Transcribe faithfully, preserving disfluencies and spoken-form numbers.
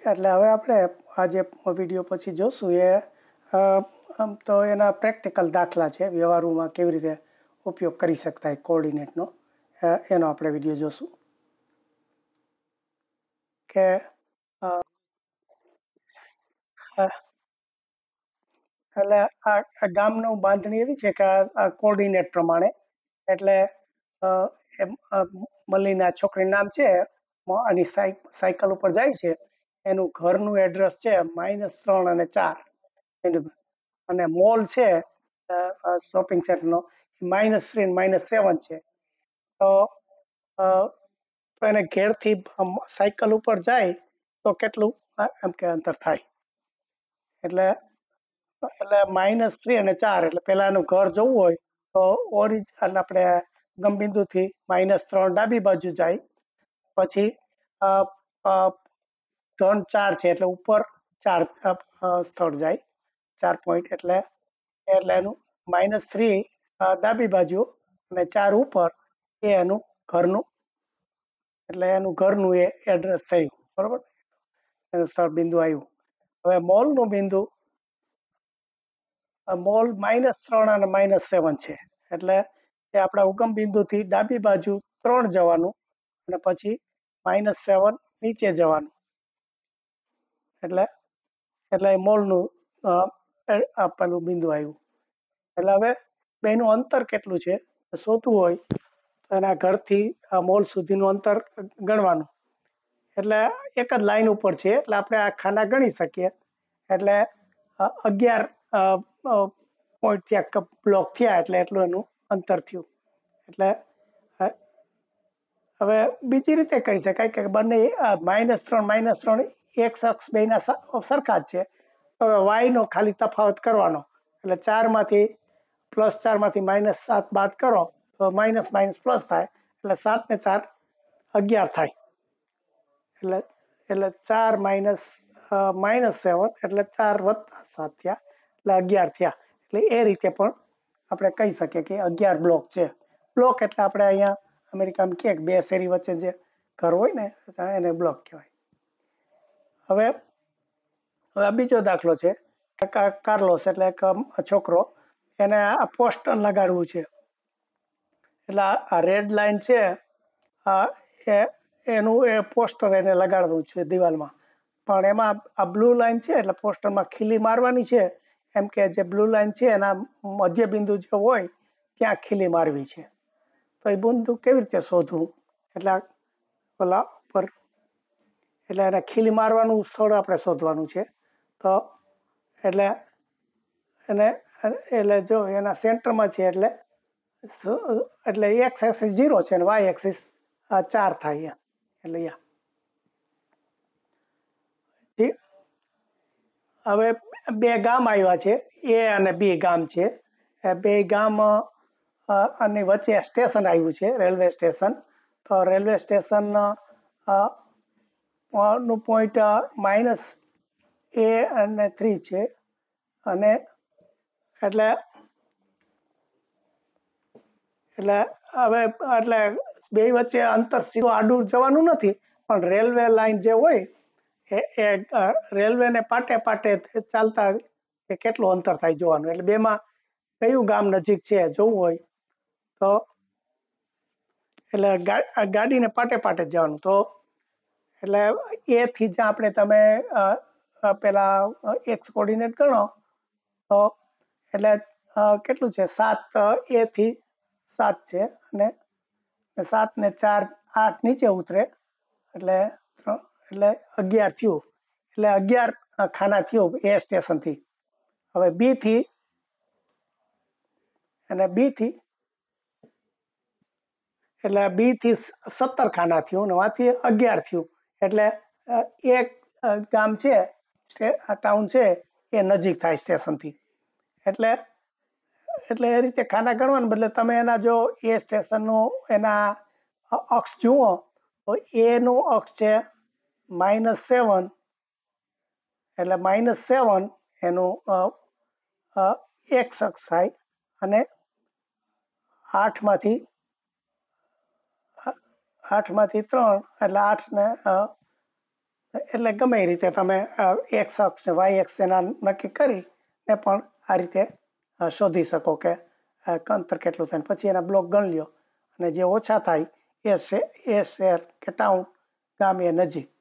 એટલે હવે આપણે આ જે વિડીયો પછી જોશું એ આમ તો એના પ્રેક્ટિકલ દાખલા છે, વ્યવહારુમાં કેવી રીતે ઉપયોગ કરી શકાય કોઓર્ડિનેટનો, એનો આપણે વિડીયો જોશું કે એટલે આ ગામનું બાંધણી એવી છે કે આ કોઓર્ડિનેટ પ્રમાણે, એટલે મલ્લીના છોકરીનું નામ છે, આની સાયકલ ઉપર જાય છે, એનું ઘરનું એડ્રેસ છે માઇનસ ત્રણ અને ચાર, અને મોલ છે શોપિંગ સેન્ટરનો માઇનસ થ્રી માઇનસ સેવન છે. તો એને ઘેરથી સાયકલ ઉપર જાય તો કેટલું એમ કે અંતર થાય, એટલે એટલે માઇનસ થ્રી અને ચાર, એટલે પેલા એનું ઘર જવું હોય તો ઓરિજ એટલે આપણે ગમબિંદુથી માઇનસ ત્રણ ડાબી બાજુ જાય, પછી ધન ચાર છે એટલે ઉપર ચાર સ્થળ જાય, ચાર પોઈન્ટ, એટલે એટલે એનું માઇનસ થ્રી ડાબી બાજુ અને ચાર ઉપર, એ એનું ઘરનું, એટલે એનું ઘરનું એ એડ્રેસ થયું, બરોબર, એનું સ્થળ બિંદુ આવ્યું. હવે મોલનું બિંદુ, મોલ માઇનસ ત્રણ અને માઇનસ સેવન છે, એટલે એ આપણા ઉગમ બિંદુથી ડાબી બાજુ ત્રણ જવાનું અને પછી માઇનસ સેવન નીચે જવાનું, એટલે એટલે મોલનું આપેલું બિંદુ આવ્યું. એટલે હવે બેનું અંતર કેટલું છે શોધવું હોય તો એના ઘરથી મોલ સુધીનું અંતર ગણવાનું, એટલે એક જ લાઈન ઉપર છે એટલે આપણે આ ખાના ગણી શકીએ, એટલે અગિયાર પોઈન્ટ થયા, બ્લોક થયા, એટલે એટલું એનું અંતર થયું. એટલે હવે બીજી રીતે કહી શકાય કે બંને માઇનસ ત્રણ માઇનસ ત્રણ એક અક્ષ બેના સરખા જ છે, હવે વાયનો ખાલી તફાવત કરવાનો, એટલે ચારમાંથી પ્લસ ચારમાંથી માઇનસ સાત બાદ કરો તો માઇનસ માઇનસ પ્લસ થાય, એટલે સાત ને ચાર અગિયાર થાય, એટલે એટલે ચાર માઇનસ માઇનસ સેવન એટલે ચાર વત્તા સાત થયા, એટલે અગિયાર થયા. એટલે એ રીતે પણ આપણે કહી શકીએ કે અગિયાર બ્લોક છે. બ્લોક એટલે આપણે અહીંયા અમેરિકામાં કે બે શેરી વચ્ચે જે ઘર હોય ને એને બ્લોક કહેવાય. હવે હવે બીજો દાખલો છે, કાર્લોસ એટલે એક છોકરો, એને આ પોસ્ટર લગાડવું છે, એટલે આ રેડ લાઈન છે એ એનું એ પોસ્ટર એને લગાડવું છે દિવાલમાં, પણ એમાં આ બ્લુ લાઈન છે એટલે પોસ્ટરમાં ખીલી મારવાની છે, એમ કે જે બ્લુ લાઈન છે એના મધ્ય બિંદુ જે હોય ત્યાં ખીલી મારવી છે. તો એ બિંદુ કેવી રીતે શોધવું, એટલે પેલા ઉપર એટલે એને ખીલી મારવાનું સ્થળ આપણે શોધવાનું છે. તો એટલે એને એટલે જો એના સેન્ટરમાં છે, એટલે એટલે એક્સ એક્સિસ ઝીરો છે અને વાય એક્સિસ ચાર થાય, એટલે હવે બે ગામ આવ્યા છે, એ અને બી ગામ છે, બે ગામ અને વચ્ચે સ્ટેશન આવ્યું છે, રેલવે સ્ટેશન. તો રેલવે સ્ટેશન નું પોઈન્ટ માઇનસ એ અને થ્રી છે, અને એટલે એટલે હવે એટલે બે વચ્ચે અંતર સીધું આડું જવાનું નથી, પણ રેલવે લાઈન જે હોય એ રેલવે ને પાટે પાટે ચાલતા કેટલું અંતર થાય જોવાનું, એટલે બેમાં કયું ગામ નજીક છે જોવું હોય તો એટલે ગાડીને પાટે પાટે જવાનું. તો એટલે એ થી જ આપણે તમે પેલા એક્સ કોર્ડિનેટ ગણો તો એટલે કેટલું છે, સાત એ થી સાત છે, અને સાત ને ચાર આઠ નીચે ઉતરે એટલે એટલે અગિયાર થયું, એટલે અગિયાર ખાના થયું એ સ્ટેશનથી. હવે બી થી અને બી થી એટલે બી થી સત્તર ખાના થયું અને વાંથી અગિયાર થયું, એટલે એક ગામ છે ટાઉન છે એ નજીક થાય સ્ટેશનથી. એટલે એટલે એ રીતે ખાના ગણવાને બદલે તમે એના જો એ સ્ટેશનનું એના અક્ષ જુઓ તો એનું અક્ષ છે માઇનસ સેવન, એટલે માઇનસ સેવન એનું એક્સ અક્ષ થાય, અને આઠમાંથી આઠમાંથી ત્રણ એટલે આઠ ને એટલે ગમે એ રીતે તમે એક્સ અક્ષ ને વાય અક્ષ એના નક્કી કરીને પણ આ રીતે શોધી શકો કે અંતર કેટલું થાય. પછી એના બ્લોક ગણ લ્યો અને જે ઓછા થાય એ એ શહેર કે ટાઉન ગામ એ નજીક